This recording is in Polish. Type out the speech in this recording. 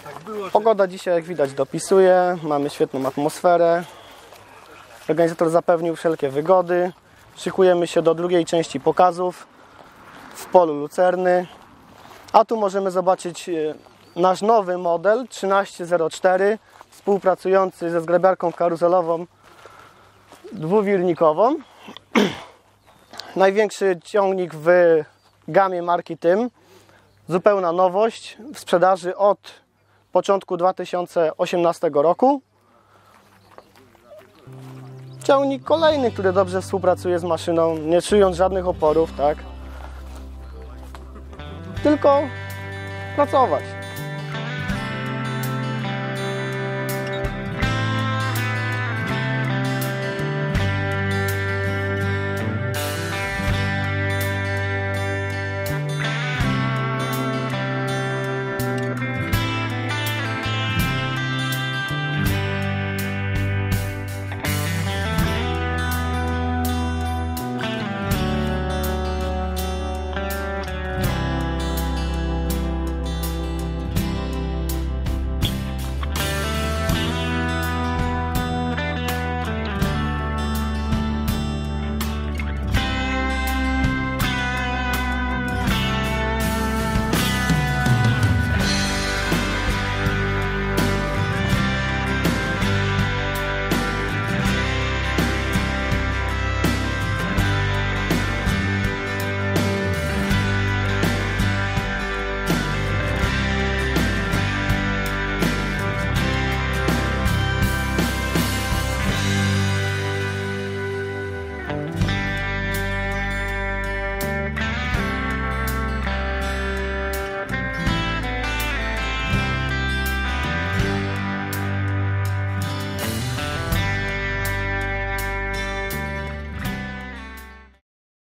Pogoda dzisiaj, jak widać, dopisuje. Mamy świetną atmosferę. Organizator zapewnił wszelkie wygody. Szykujemy się do drugiej części pokazów w polu Lucerny. A tu możemy zobaczyć nasz nowy model 1304, współpracujący ze zgrabiarką karuzelową dwuwilnikową. Największy ciągnik w gamie marki Tym. Zupełna nowość w sprzedaży od początku 2018 roku. Ciągnik kolejny, który dobrze współpracuje z maszyną, nie czując żadnych oporów, tak? Tylko pracować.